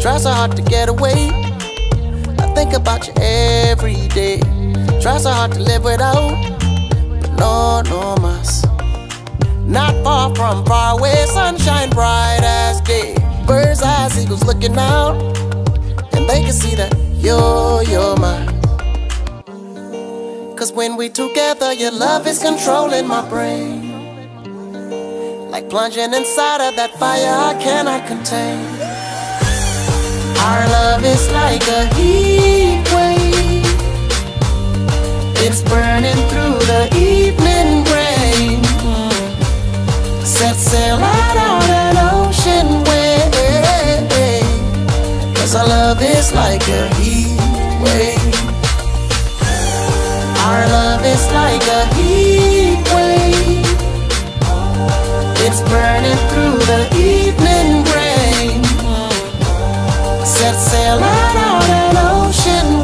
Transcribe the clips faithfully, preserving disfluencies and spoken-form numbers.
Try so hard to get away. I think about you every day. Try so hard to live without, but no, no mas. Not far from far away, sunshine bright as day. Birds eyes, eagles looking out, and they can see that you're, you're mine. Cause when we together, your love is controlling my brain. Like plunging inside of that fire I cannot contain. Our love is like a heat wave. It's burning through the evening rain. mm. Set sail out on an ocean wave. Cause our love is like a heat wave. Our love is like a heat wave. It's burning through the evening rain. mm. Set sail out on an ocean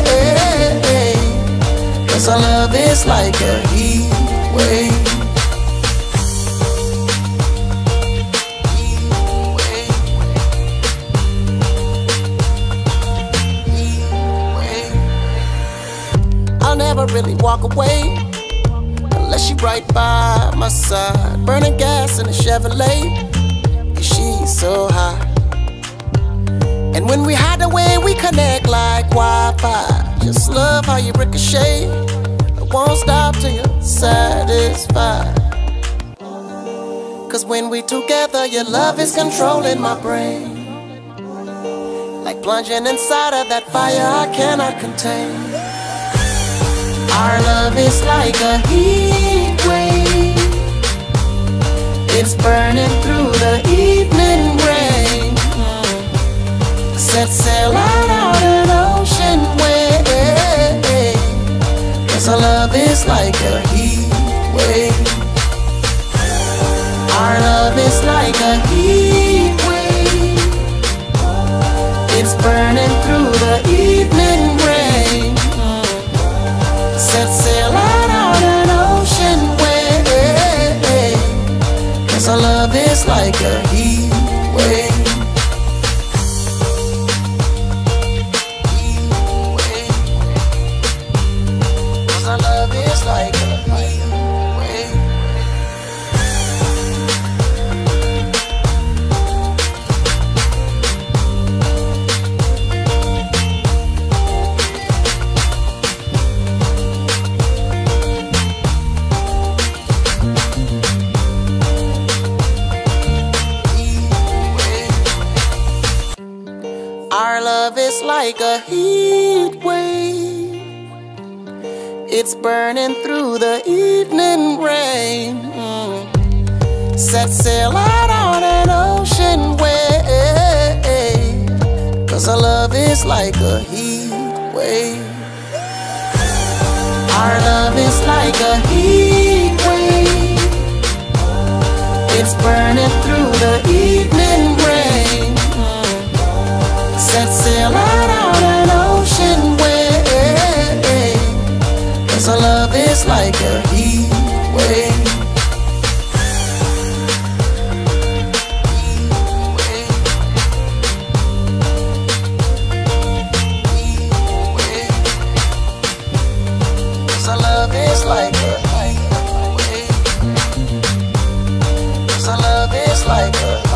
wave. Cause our love is like a heat wave. I'll never really walk away unless you're right by my side. Burning gas in a Chevrolet, she's so high. And when we hide away, we connect like Wi-Fi. Just love how you ricochet. I won't stop till you're satisfied. Cause when we together, your love is controlling my brain. Like plunging inside of that fire I cannot contain. Our love is like a heat wave. It's burning through the evening rain. mm. Set sail out on an ocean wave. Cause our love is like a heat wave. Our love is like a heat wave. It's burning through the evening rain. Set sail out on an ocean wave. Cause our love is like a heat wave. Heat wave. Cause our love is like a heat wave. Our love is like a heat wave. It's burning through the evening rain. mm. Set sail out on an ocean wave. Cause our love is like a heat wave. Our love is like a heat wave. It's burning through the evening rain. Set sail out on an ocean wave. Cause our love is like a heat wave. Cause our love is like a heat wave. Cause our love is like a heat wave.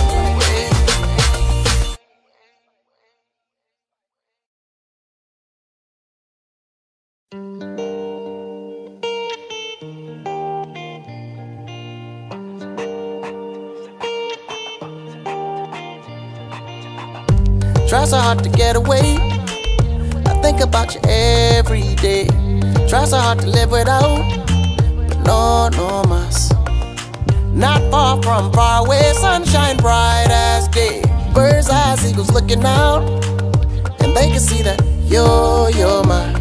Try so hard to get away. I think about you every day. Try so hard to live without, but no, no mas. Not far from far away, sunshine bright as day. Birds eyes, eagles looking out, and they can see that you're, you're mine.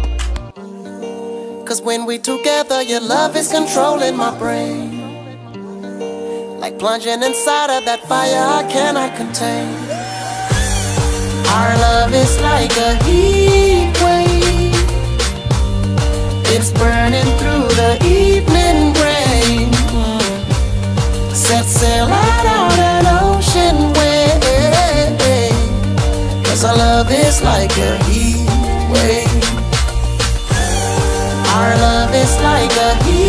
Cause when we together, your love is controlling my brain. Like plunging inside of that fire I cannot contain. Our love is like a heat wave. It's burning through the evening rain. mm. Set sail out on an ocean wave. love is like a heat wave. Our love is like a heat